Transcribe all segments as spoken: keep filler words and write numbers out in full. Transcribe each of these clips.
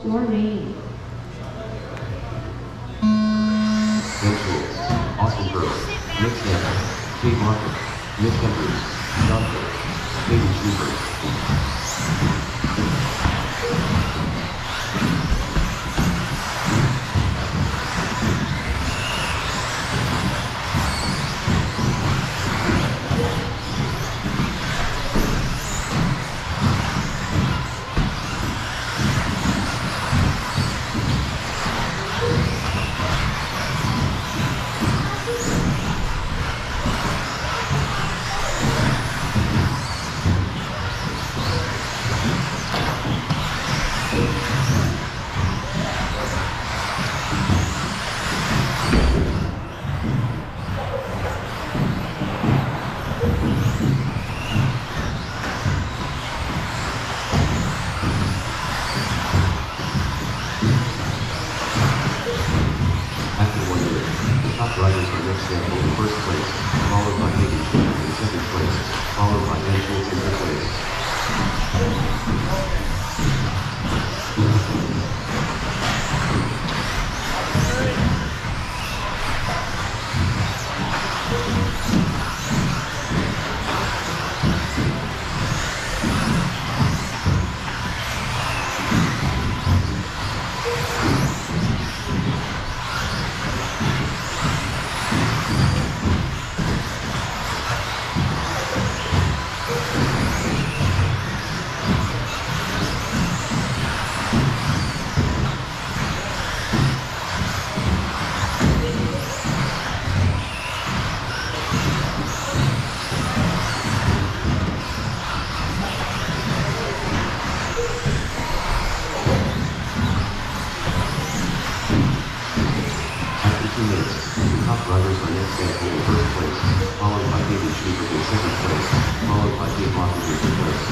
your name. Ben Schwartz, Austin Burke, Nick Stanton, Kate Martin, Nick Hendricks, John Burke, Katie Schubert. Riders are Nick Stanton in first place, followed by Katie Schubert in second place, followed by Ben Schwartz in third place. Riders are Nick Stanton in first place, followed by Katie Schubert in second place, followed by Kate Martin in third place.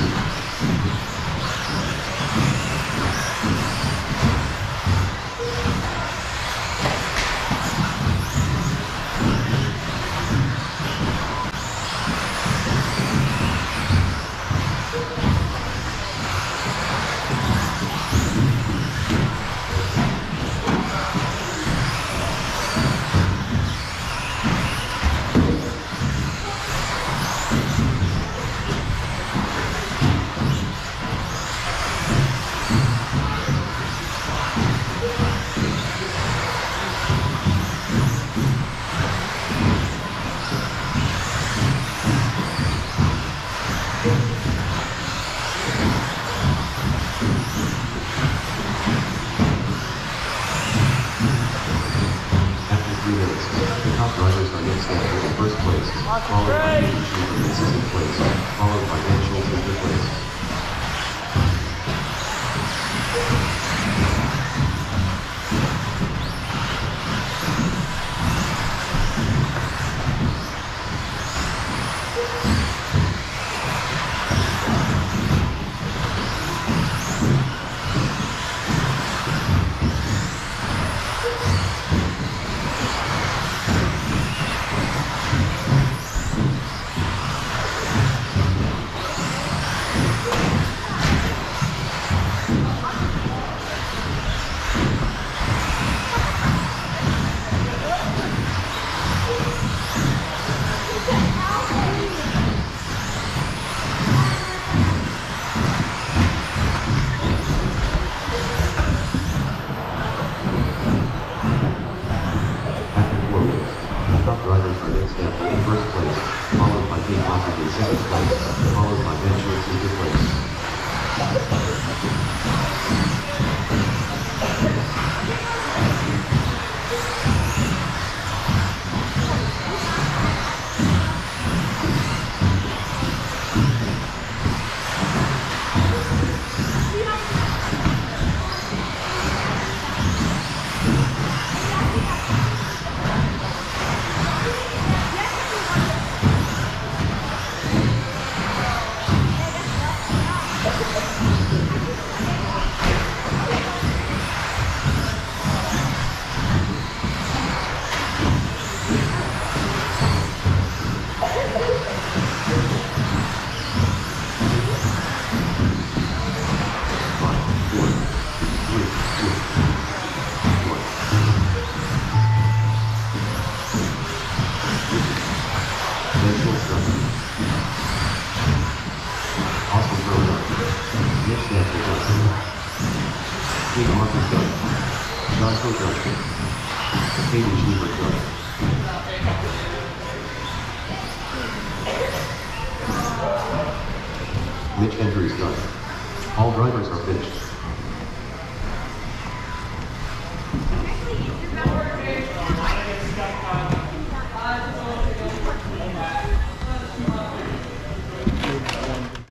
Riders are Nick Stanton in first place, followed by Katie Schubert in second place, followed by Ben Schwartz in third place. Riders are Nick Stanton in first place, followed by Kate Martin in second place, followed by Ben Schwartz in third place. two. One. Rachel Sutton. Austin Burrow. Nick Stanford. King Marcus Gunn. John Coach. Katie Schubert Gunn. Mitch Andrews Gunn. All drivers are finished.